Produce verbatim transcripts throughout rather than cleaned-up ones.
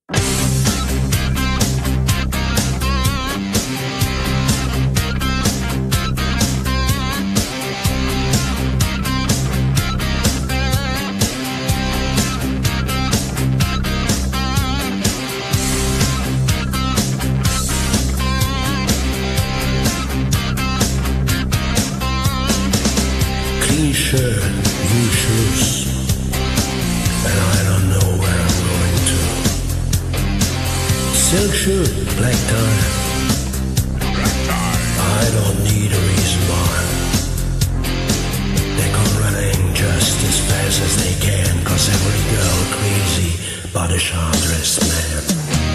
Clean shirt, new shoes, and I don't know where I'm going to. Silk shirt, black tie, I don't need a reason why. They come running just as fast as they can, 'cause every girl crazy about a sharp-dressed man.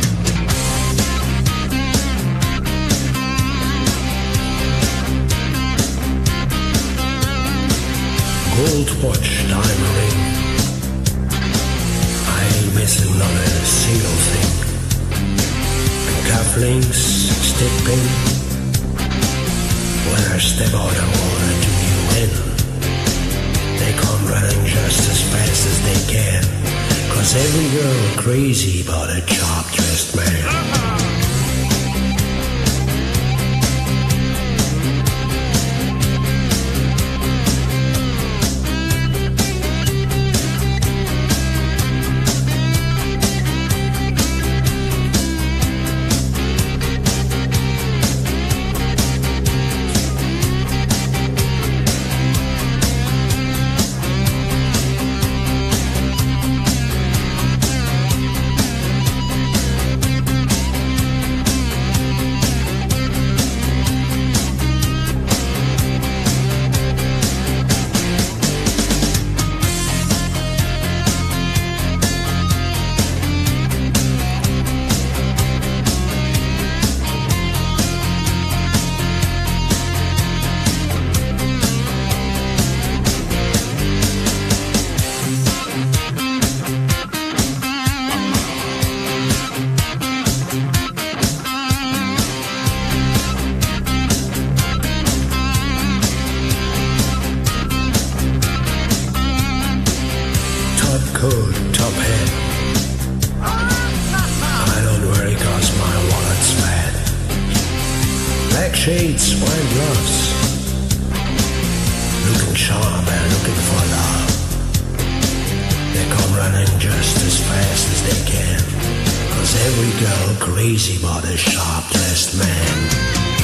Gold watch, diamond ring, I ain't missing not a single thing. And cufflinks, stick pin, when I step out I wanna do you in. They come running just as fast as they can, 'cause every girl crazy about a sharp-dressed man. Coat, top hat, I don't worry 'cause my wallet's fat. Black shades, white gloves, looking sharp and looking for love. They come running just as fast as they can, 'cause every girl crazy about a sharp-dressed man.